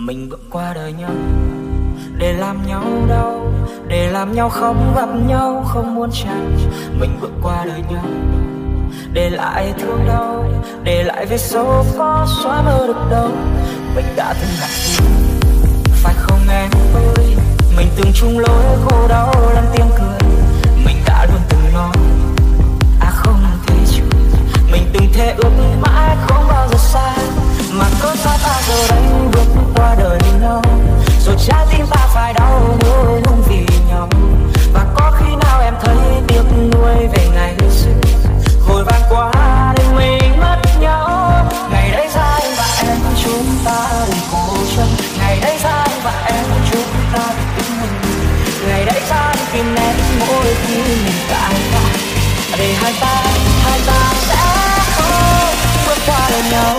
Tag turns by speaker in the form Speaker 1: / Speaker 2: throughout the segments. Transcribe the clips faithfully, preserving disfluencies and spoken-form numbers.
Speaker 1: Mình bước qua đời nhau để làm nhau đau, để làm nhau không gặp nhau, không muốn chẳng. Mình bước qua đời nhau để lại thương đau, để lại vết sâu khó xóa mơ được đâu. Mình đã từng gặp phải không em ơi, mình từng chung lối khổ đau lẫn tiếng cười. Mình đã luôn từng nói à không thể chịu, mình từng thề ước mãi không bao giờ xa. Mà cớ sao ta giờ đây bước qua đời nhau, rồi trái tim ta phải đau nhớ nhung vì nhau. Và có khi nào em thấy tiếc nuối về ngày xưa hồi vàng qua để mình mất nhau. Ngày đấy ra anh và em chúng ta đừng cố chấp, ngày đấy ra anh và em chúng ta đừng tính mình. Ngày đấy ra anh tìm nét mỗi khi mình cãi nhau, để hai ta hai ta sẽ không bước qua đời nhau.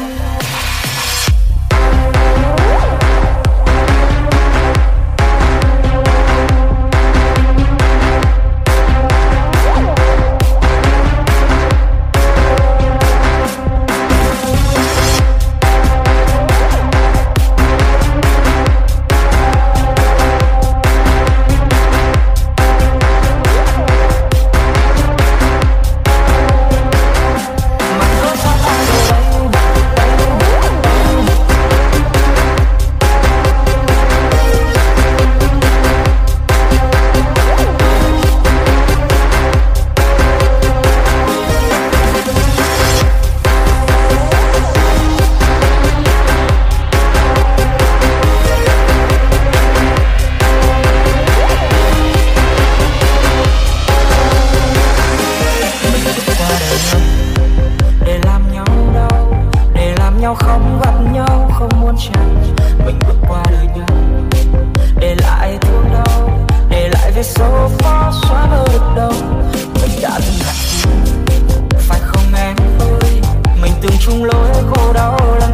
Speaker 1: Không gặp nhau, không muốn chẳng. Mình bước qua đời nhau để lại thương đau, để lại vết sâu khó xóa mơ được đâu. Mình đã từng gặp phải không em ơi, mình từng chung lối khổ đau lắm